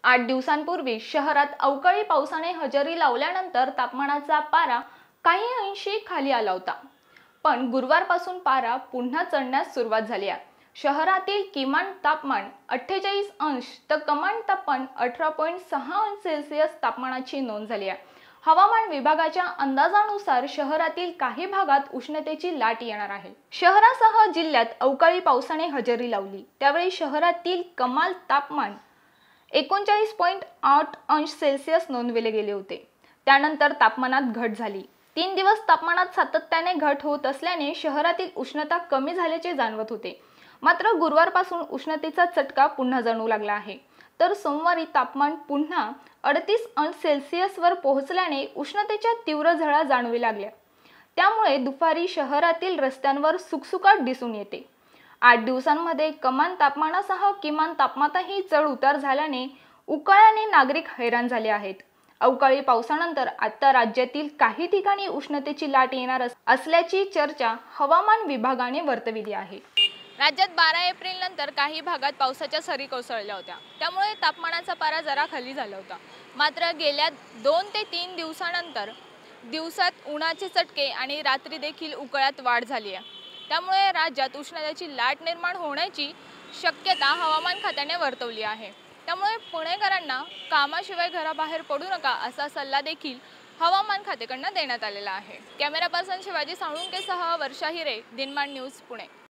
8 दिवसांपूर्वी शहरात अवकाळी पावसाने हजेरी लावल्यानंतर तापमानाचा पारा काही अंशी खाली आला होता. पण गुरुवारपासून पारा पुन्हा चढण्यास सुरुवात झाली आहे. शहरातील किमान तापमान 48 अंश तर कमाल तापमान 18.6 अंश सेल्सिअस तापमानाची नोंद झाली आहे. हवामान विभागाच्या अंदाजानुसार शहरातील काही भागात उष्णतेची लाट येणार आहे. शहरासह जिल्ह्यात अवकाळी पावसाने हजेरी लावली त्यावेळी शहरातील कमाल तापमान 39.8 अंश सेल्सिअस नोंदविले गेले होते. त्यानंतर तापमानात घट झाली. 3 दिवस तापमानात सातत्याने घट होत असल्याने शहरातील उष्णता कमी झाल्याचे जाणवत होते. मात्र गुरुवारपासून उष्णतेचा चटका पुन्हा जाणवू लागला आहे. तर सोमवारी तापमान पुन्हा 38 अंश सेल्सिअसवर पोहोचल्याने उष्णतेच्या तीव्र झळा जाणवू लागल्या. त्यामुळे दुपारी शहरातील रस्त्यांवर सुकसुकाट दिसून येते. 8 दिवसांमध्ये कमाल तापमानासह किमान तापमानातही चढ उतार झाल्याने उकाड्याने नागरिक हैराण झाले आहेत. अवकाळी पावसानंतर आता राज्यातील काही ठिकाणी उष्णतेची लाट येणार असल्याची चर्चा हवामान विभागाने वर्तविली आहे. राज्यात 12 एप्रिल नंतर काही भागात पावसाच्या सरी कोसळल्या होत्या. त्यामुळे तापमानाचा पारा जरा खाली झाला होता. मात्र गेल्या 2 ते 3 दिवसानंतर दिवसात उन्हाचे चटके आणि रात्री देखील उकाळ्यात वाढ झाली आहे. त्यामुळे राज्यात उष्णतेची लाट निर्माण होण्याची शक्यता हवामान खात्याने वर्तवली आहे. त्यामुळे पुणेकरांना कामाशिवाय घराबाहेर पडू नका असा सल्ला देखील हवामान खात्याकडून देण्यात आलेला आहे. कॅमेरा पर्सन शिवाजी साळुंकेसह वर्षा हिरे, दिनमान न्यूज, पुणे.